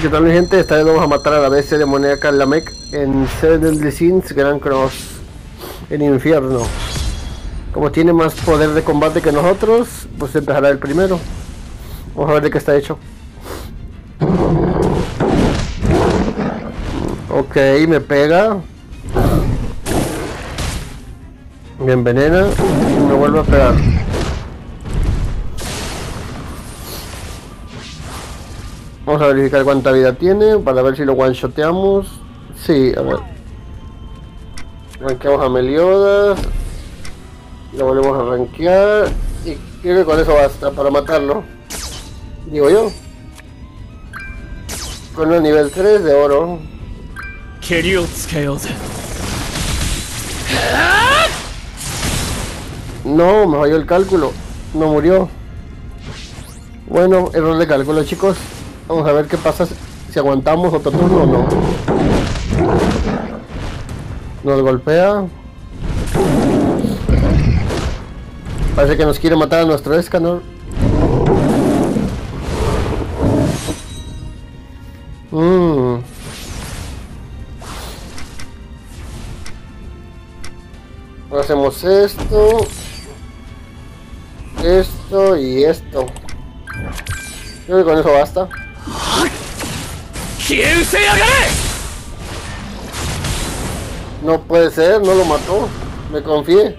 ¿Qué tal, mi gente? Esta vez vamos a matar a la bestia demoníaca Lamek en Seven Deadly Sins Grand Cross, en infierno. Como tiene más poder de combate que nosotros, pues empezará el primero. Vamos a ver de qué está hecho. Ok, me pega. Me envenena y me vuelve a pegar. Vamos a verificar cuánta vida tiene para ver si lo one-shoteamos. Sí, a ver. Ranqueamos a Meliodas. Lo volvemos a rankear. Y creo que con eso basta para matarlo. Digo yo. Con el nivel 3 de oro. No, me falló el cálculo. No murió. Bueno, error de cálculo, chicos. Vamos a ver qué pasa si aguantamos otro turno o no. Nos golpea. Parece que nos quiere matar a nuestro Escanor. Hacemos esto. Esto y esto. Creo que con eso basta. No puede ser, no lo mató. Me confié.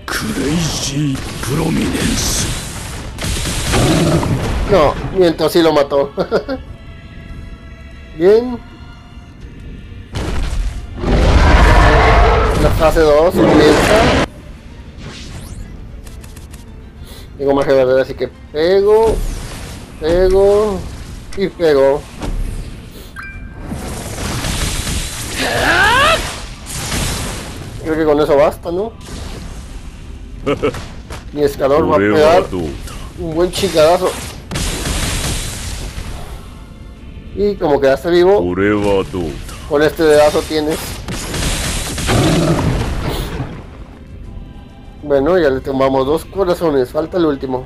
No, miento, sí lo mató. Bien. La fase 2 comienza. Tengo magia verdadera, así que pego. Pego. Y pego. Creo que con eso basta, ¿no? Mi escalón va a pegar un buen chingadazo. Y como quedaste vivo, con este dedazo tienes. Bueno, ya le tomamos 2 corazones, falta el último.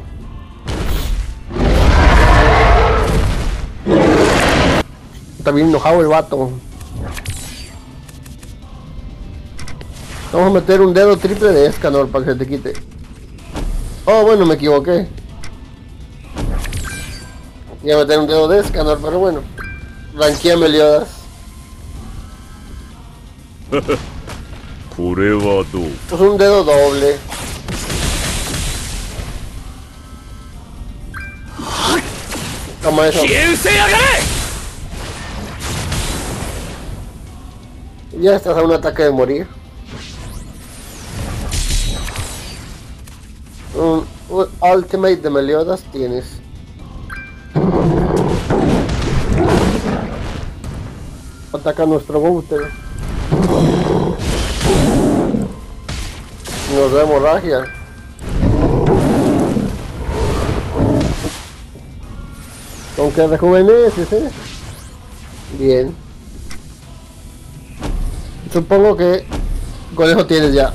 Está bien enojado el vato. Vamos a meter un dedo triple de Escanor para que se te quite. Oh, bueno, me equivoqué. Iba a meter un dedo de Escanor, pero bueno. Ranquea Meliodas. Pues un dedo doble. Toma eso. Ya estás a un ataque de morir. Un ultimate de Meliodas tienes. Ataca a nuestro Bouter. Nos da hemorragia. Con que rejuveneces, Bien. Supongo que con eso tienes ya.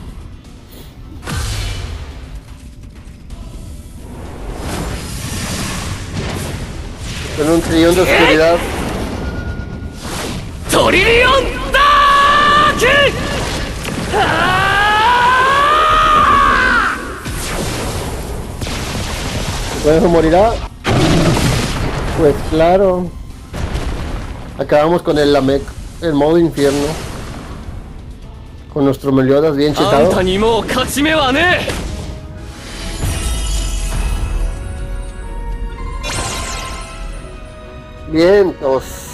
Con un trillón de oscuridad. ¿Con eso morirá? Pues claro. Acabamos con el Lamek, el modo infierno. Con nuestro Meliodas bien chetado. Vientos.